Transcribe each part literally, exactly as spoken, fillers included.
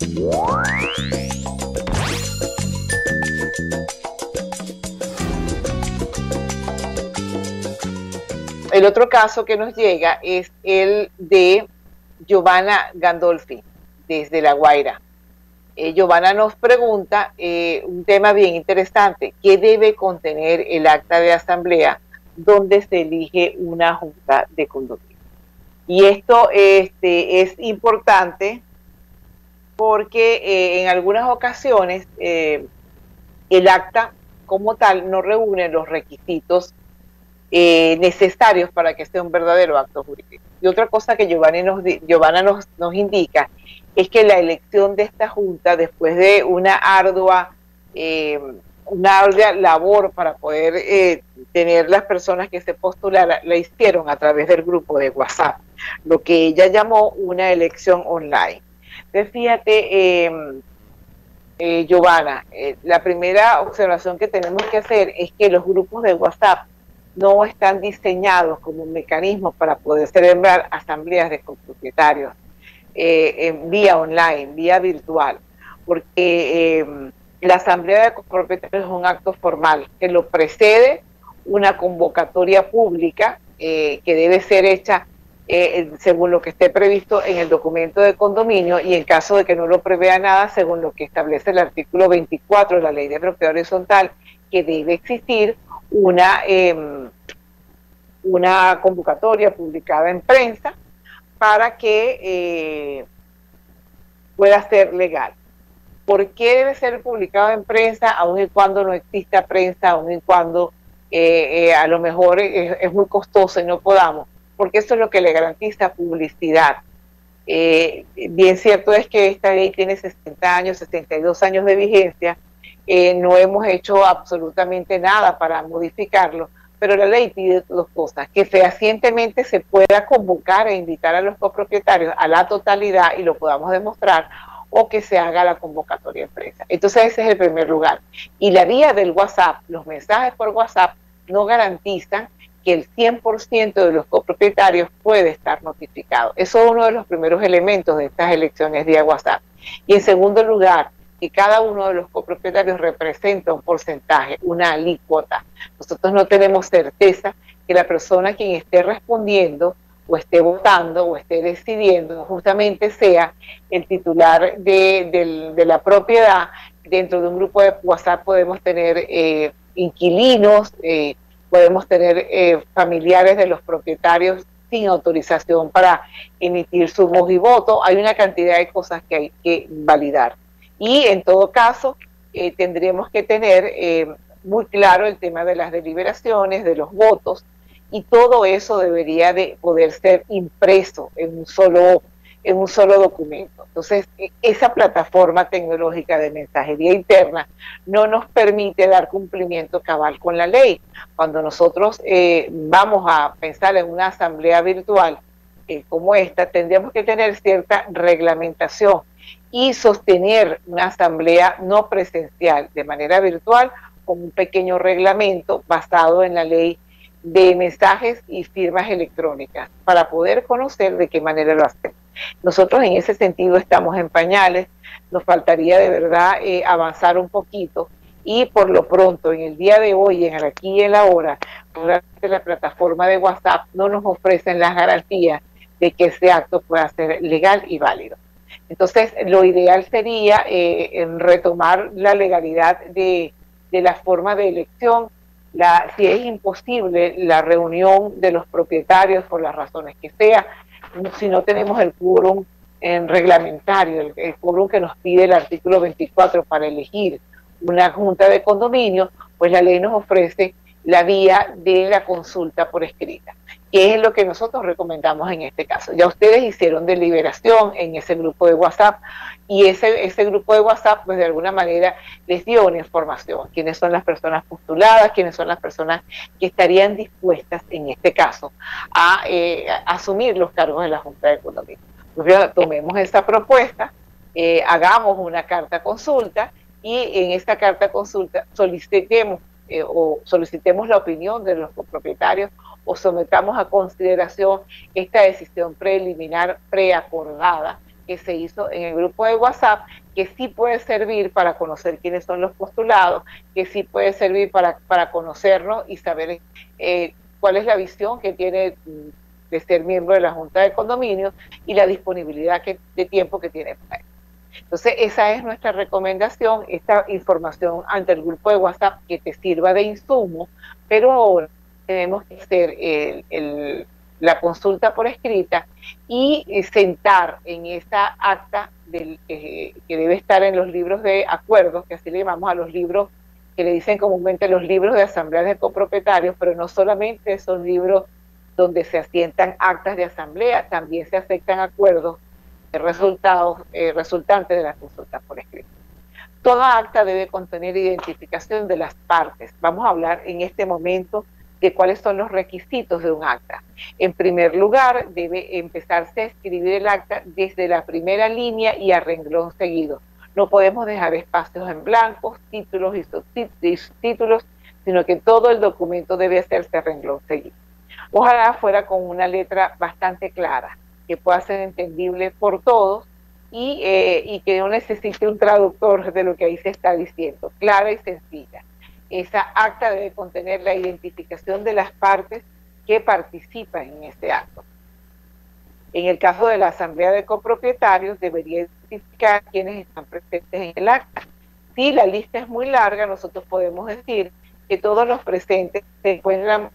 El otro caso que nos llega es el de Giovanna Gandolfi, desde La Guaira. Eh, Giovanna nos pregunta eh, un tema bien interesante: ¿qué debe contener el acta de asamblea donde se elige una junta de condominio? Y esto este, es importante porque eh, en algunas ocasiones eh, el acta como tal no reúne los requisitos eh, necesarios para que sea un verdadero acto jurídico. Y otra cosa que Giovanni nos, Giovanna nos, nos indica es que la elección de esta junta, después de una ardua, eh, una ardua labor para poder eh, tener las personas que se postularan, la hicieron a través del grupo de WhatsApp, lo que ella llamó una elección online. Entonces, fíjate, eh, eh, Giovanna, eh, la primera observación que tenemos que hacer es que los grupos de WhatsApp no están diseñados como un mecanismo para poder celebrar asambleas de copropietarios eh, en vía online, vía virtual, porque eh, la asamblea de copropietarios es un acto formal que lo precede una convocatoria pública eh, que debe ser hecha eh, según lo que esté previsto en el documento de condominio, y en caso de que no lo prevea nada, según lo que establece el artículo veinticuatro de la Ley de Propiedad Horizontal, que debe existir una, eh, una convocatoria publicada en prensa para que eh, pueda ser legal. ¿Por qué debe ser publicado en prensa, aun y cuando no exista prensa, aun y cuando eh, eh, a lo mejor es, es muy costoso y no podamos? Porque eso es lo que le garantiza publicidad. Eh, bien cierto es que esta ley tiene sesenta años, sesenta y dos años de vigencia. Eh, no hemos hecho absolutamente nada para modificarlo, pero la ley pide dos cosas: que fehacientemente se pueda convocar e invitar a los copropietarios a la totalidad y lo podamos demostrar, o que se haga la convocatoria en prensa. Entonces ese es el primer lugar. Y la vía del WhatsApp, los mensajes por WhatsApp, no garantizan que el cien por ciento de los copropietarios puede estar notificado. Eso es uno de los primeros elementos de estas elecciones vía WhatsApp. Y en segundo lugar, que cada uno de los copropietarios representa un porcentaje, una alícuota. Nosotros no tenemos certeza que la persona quien esté respondiendo o esté votando o esté decidiendo justamente sea el titular de, de, de la propiedad. Dentro de un grupo de WhatsApp podemos tener eh, inquilinos, eh, podemos tener eh, familiares de los propietarios sin autorización para emitir su voz y voto. Hay una cantidad de cosas que hay que validar. Y en todo caso, eh, tendríamos que tener eh, muy claro el tema de las deliberaciones, de los votos, y todo eso debería de poder ser impreso en un solo, en un solo documento. Entonces, esa plataforma tecnológica de mensajería interna no nos permite dar cumplimiento cabal con la ley. Cuando nosotros eh, vamos a pensar en una asamblea virtual eh, como esta, tendríamos que tener cierta reglamentación y sostener una asamblea no presencial de manera virtual con un pequeño reglamento basado en la ley de mensajes y firmas electrónicas para poder conocer de qué manera lo hacemos. Nosotros en ese sentido estamos en pañales, nos faltaría de verdad eh, avanzar un poquito, y por lo pronto en el día de hoy, en el aquí y en la ahora, la plataforma de WhatsApp no nos ofrecen las garantías de que ese acto pueda ser legal y válido. Entonces, lo ideal sería eh, en retomar la legalidad de, de la forma de elección. La, si es imposible la reunión de los propietarios por las razones que sea, si no tenemos el quórum en reglamentario, el, el quórum que nos pide el artículo veinticuatro para elegir una junta de condominio, pues la ley nos ofrece la vía de la consulta por escrita, que es lo que nosotros recomendamos en este caso. Ya ustedes hicieron deliberación en ese grupo de WhatsApp, y ese, ese grupo de WhatsApp, pues de alguna manera les dio una información: quiénes son las personas postuladas, quiénes son las personas que estarían dispuestas, en este caso, a, eh, a asumir los cargos de la Junta de Condominio. Pues ya tomemos esa propuesta, eh, hagamos una carta consulta, y en esta carta consulta solicitemos eh, o solicitemos la opinión de los copropietarios, o sometamos a consideración esta decisión preliminar preacordada que se hizo en el grupo de WhatsApp, que sí puede servir para conocer quiénes son los postulados, que sí puede servir para, para conocernos y saber eh, cuál es la visión que tiene de ser miembro de la Junta de Condominios y la disponibilidad que, de tiempo que tiene para eso. Entonces, esa es nuestra recomendación, esta información ante el grupo de WhatsApp que te sirva de insumo, pero ahora tenemos que hacer el, el, la consulta por escrita y sentar en esa acta del, eh, que debe estar en los libros de acuerdos, que así le llamamos a los libros que le dicen comúnmente los libros de asambleas de copropietarios, pero no solamente son libros donde se asientan actas de asamblea, también se aceptan acuerdos de resultados eh, resultantes de las consultas por escrito. Toda acta debe contener identificación de las partes. Vamos a hablar en este momento de cuáles son los requisitos de un acta. En primer lugar, debe empezarse a escribir el acta desde la primera línea y a renglón seguido. No podemos dejar espacios en blanco, títulos y subtítulos, sino que todo el documento debe hacerse a renglón seguido. Ojalá fuera con una letra bastante clara, que pueda ser entendible por todos y, eh, y que no necesite un traductor de lo que ahí se está diciendo, clara y sencilla. Esa acta debe contener la identificación de las partes que participan en este acto. En el caso de la asamblea de copropietarios, debería identificar quiénes están presentes en el acta. Si la lista es muy larga, nosotros podemos decir que todos los presentes se encuentran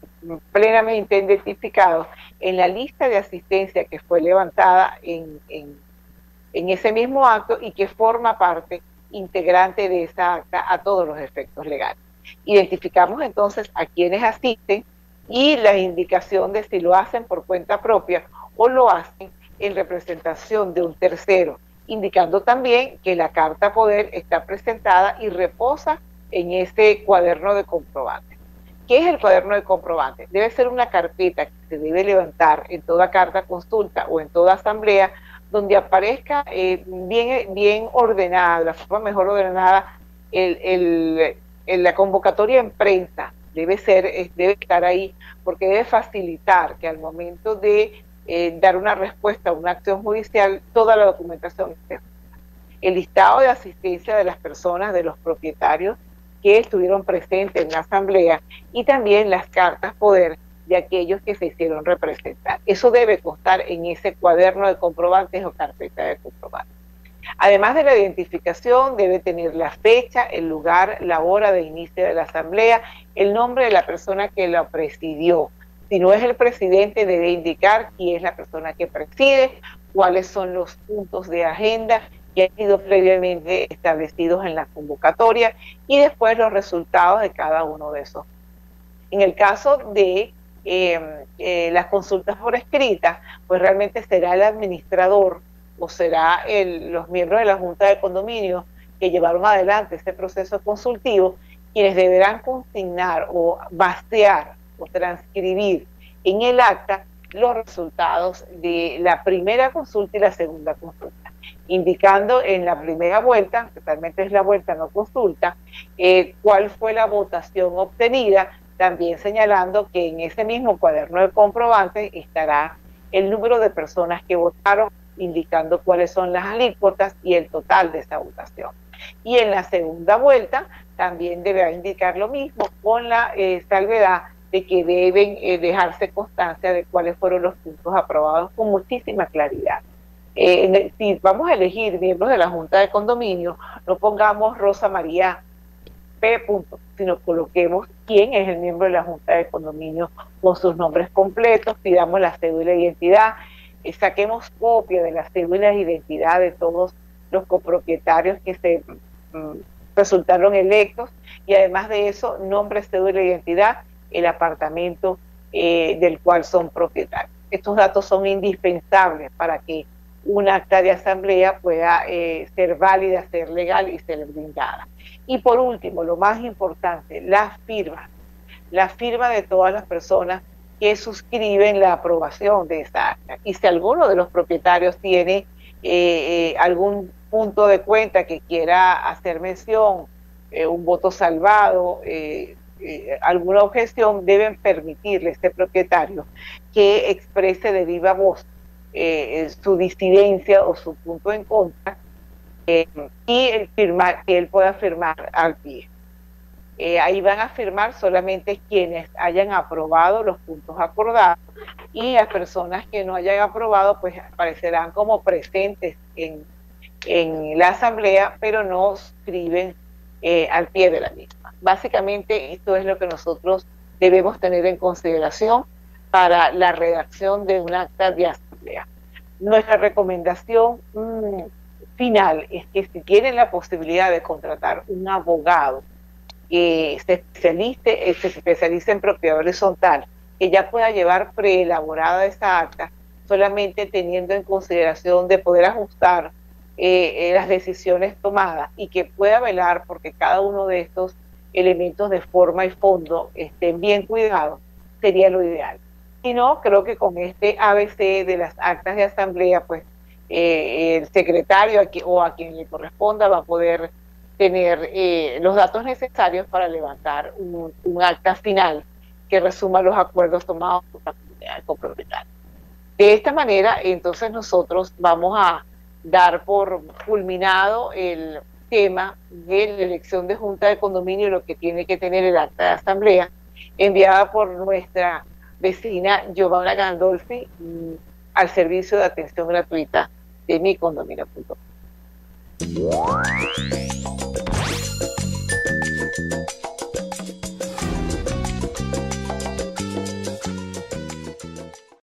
plenamente identificados en la lista de asistencia que fue levantada en, en, en ese mismo acto y que forma parte integrante de esa acta a todos los efectos legales. Identificamos entonces a quienes asisten y la indicación de si lo hacen por cuenta propia o lo hacen en representación de un tercero, indicando también que la carta poder está presentada y reposa en ese cuaderno de comprobante. ¿Qué es el cuaderno de comprobante? Debe ser una carpeta que se debe levantar en toda carta consulta o en toda asamblea donde aparezca eh, bien, bien ordenada, de la forma mejor ordenada, el, el, el, la convocatoria en prensa debe ser, debe estar ahí, porque debe facilitar que al momento de eh, dar una respuesta a una acción judicial, toda la documentación esté. El listado de asistencia de las personas, de los propietarios que estuvieron presentes en la asamblea y también las cartas poder de aquellos que se hicieron representar. Eso debe constar en ese cuaderno de comprobantes o carpeta de comprobantes. Además de la identificación, debe tener la fecha, el lugar, la hora de inicio de la asamblea, el nombre de la persona que la presidió. Si no es el presidente, debe indicar quién es la persona que preside, cuáles son los puntos de agenda que han sido previamente establecidos en la convocatoria y después los resultados de cada uno de esos. En el caso de eh, eh, las consultas por escrita, pues realmente será el administrador o será el, los miembros de la Junta de Condominio que llevaron adelante este proceso consultivo quienes deberán consignar o basear o transcribir en el acta los resultados de la primera consulta y la segunda consulta, indicando en la primera vuelta, que realmente es la vuelta no consulta, eh, cuál fue la votación obtenida, también señalando que en ese mismo cuaderno de comprobante estará el número de personas que votaron, indicando cuáles son las alícuotas y el total de esa votación. Y en la segunda vuelta también deberá indicar lo mismo, con la eh, salvedad de que deben eh, dejarse constancia de cuáles fueron los puntos aprobados con muchísima claridad. Eh, si vamos a elegir miembros de la Junta de Condominio, no pongamos Rosa María P. Punto, sino coloquemos quién es el miembro de la Junta de Condominio con sus nombres completos, pidamos la cédula de identidad, eh, saquemos copia de las cédulas de identidad de todos los copropietarios que se mm, resultaron electos y además de eso, nombre, cédula de identidad, el apartamento eh, del cual son propietarios. Estos datos son indispensables para que una acta de asamblea pueda eh, ser válida, ser legal y ser brindada. Y por último, lo más importante, la firma, la firma de todas las personas que suscriben la aprobación de esta acta. Y si alguno de los propietarios tiene eh, eh, algún punto de cuenta que quiera hacer mención, eh, un voto salvado, eh, eh, alguna objeción, deben permitirle a este propietario que exprese de viva voz eh, su disidencia o su punto en contra, eh, y el firmar, que él pueda firmar al pie. Eh, ahí van a firmar solamente quienes hayan aprobado los puntos acordados, y las personas que no hayan aprobado pues aparecerán como presentes en, en la asamblea, pero no escriben eh, al pie de la misma. Básicamente esto es lo que nosotros debemos tener en consideración para la redacción de un acta de asamblea. Nuestra recomendación mmm, final es que si tienen la posibilidad de contratar un abogado que se especialice, se especialice en propiedad horizontal, que ya pueda llevar preelaborada esa acta, solamente teniendo en consideración de poder ajustar eh, eh, las decisiones tomadas, y que pueda velar porque cada uno de estos elementos de forma y fondo estén bien cuidados, sería lo ideal. Si no, creo que con este A B C de las actas de asamblea, pues eh, el secretario aquí, o a quien le corresponda, va a poder tener eh, los datos necesarios para levantar un, un acta final que resuma los acuerdos tomados por la comunidad copropietaria. De esta manera, entonces nosotros vamos a dar por culminado el tema de la elección de junta de condominio y lo que tiene que tener el acta de asamblea, enviada por nuestra vecina Giovanna Gandolfi al servicio de atención gratuita de mi condominio punto com.